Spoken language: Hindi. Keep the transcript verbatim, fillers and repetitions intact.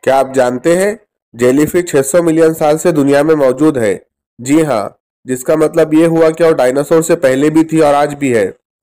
क्या आप जानते हैं जेलीफिश छह सौ मिलियन साल से दुनिया में मौजूद है? जी हाँ, जिसका मतलब ये हुआ कि वो डायनासोर से पहले भी थी और आज भी है।